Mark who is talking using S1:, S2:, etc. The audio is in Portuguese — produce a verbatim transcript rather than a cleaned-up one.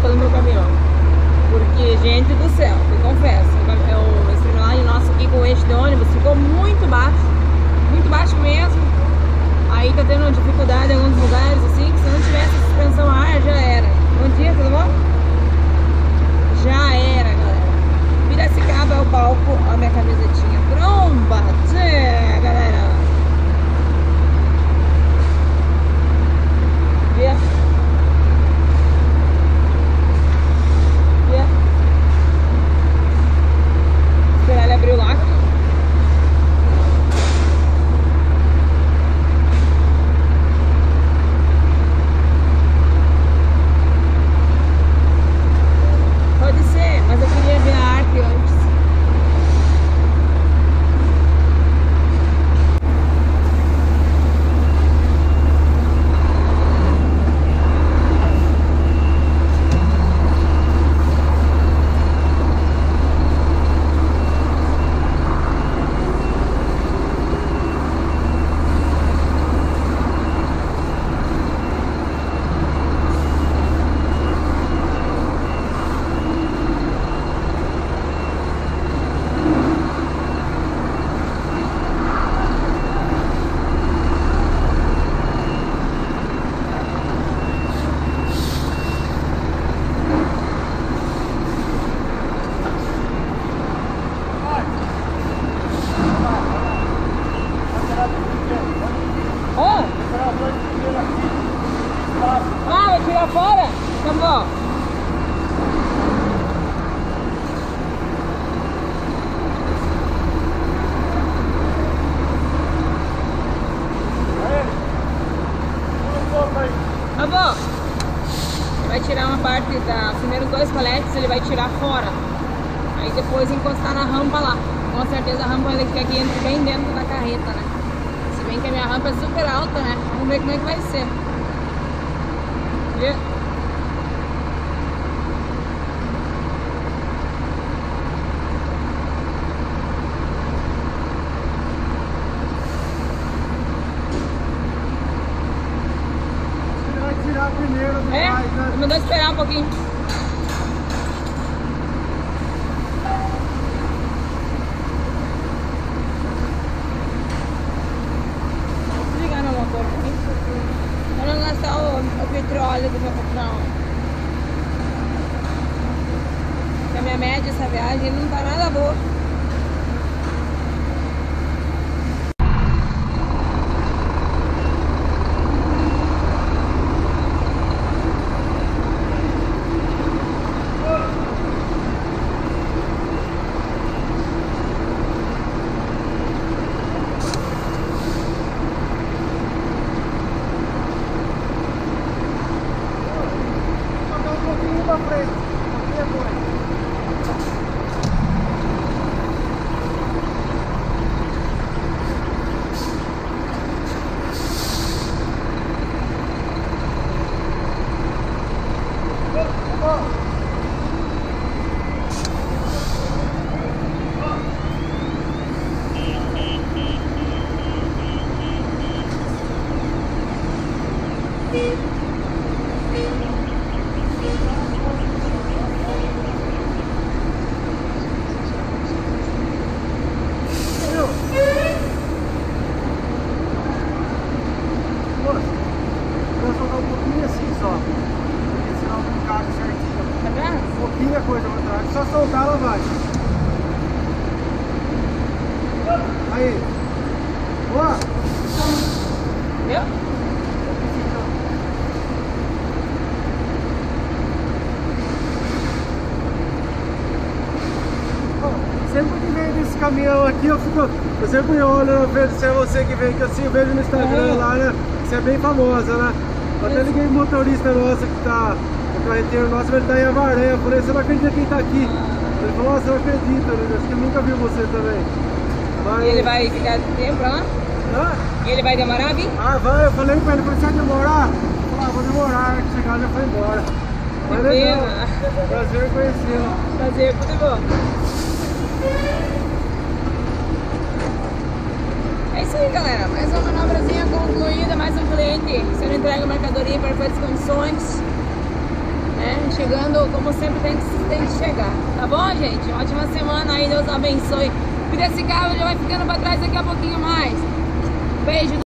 S1: volta do meu caminhão. Porque, gente do céu, eu confesso, o streamline nosso aqui com o eixo de ônibus ficou muito baixo, muito baixo mesmo. Aí tá tendo dificuldade em alguns lugares, assim, que se não tivesse suspensão a ar, já era. Bom dia, tudo bom? Já era, galera. Piracicaba é o palco, ó, a minha camisetinha tromba, tchê, galera. Vê? Vê? Esperar ele abrir o lago. Pode ser, mas eu queria ver a arte antes. Ah, vai tirar fora? Tá bom. Tá bom. Vai tirar uma parte da... Os primeiros dois paletes ele vai tirar fora. Aí depois encostar na rampa lá. Com certeza a rampa ele fica aqui bem dentro da carreta, né? Se bem que a minha rampa é super alta, né? Vamos ver como é que vai ser. Viu?
S2: Ele vai tirar primeiro do
S1: É?
S2: gás, né?
S1: Mandou esperar um pouquinho. Desligar meu motor aqui. Para não gastar o, o petróleo do meu patrão. Porque a minha média essa viagem não tá nada boa.
S2: Pra frente, aqui é dois. Pouquinha coisa pra trás, só soltar ela vai. Aí. Boa.
S1: Viu?
S2: Sempre que vem desse caminhão aqui, eu fico. Eu sempre olho, eu vejo se é você que vem, que assim eu vejo no Instagram
S1: Uhum.
S2: lá, né? Você é bem famosa, né? Eu até liguei pro motorista nosso que tá. O carreteiro nosso, ele tá em Avaré. Eu falei, você não acredita quem tá aqui? Ele falou, nossa, eu acredito, né? Acho que eu nunca vi você também. Mas...
S1: E ele vai ficar tempo lá?
S2: Hã?
S1: E ele vai demorar a vir?
S2: Ah, vai, eu falei pra ele, você vai demorar? Eu falei, ah, vou demorar, que chegar já foi embora. Mas
S1: Que
S2: legal.
S1: pena.
S2: Prazer conhecê-lo.
S1: Prazer, tudo bom? É isso aí, galera. Mais uma manobrazinha concluída, mais um cliente sendo entregue a mercadoria em perfeitas condições. Né? chegando como sempre tem que, tem que chegar. Tá bom, gente? Ótima semana aí, Deus abençoe. Piracicaba já vai ficando pra trás daqui a pouquinho mais. Beijo.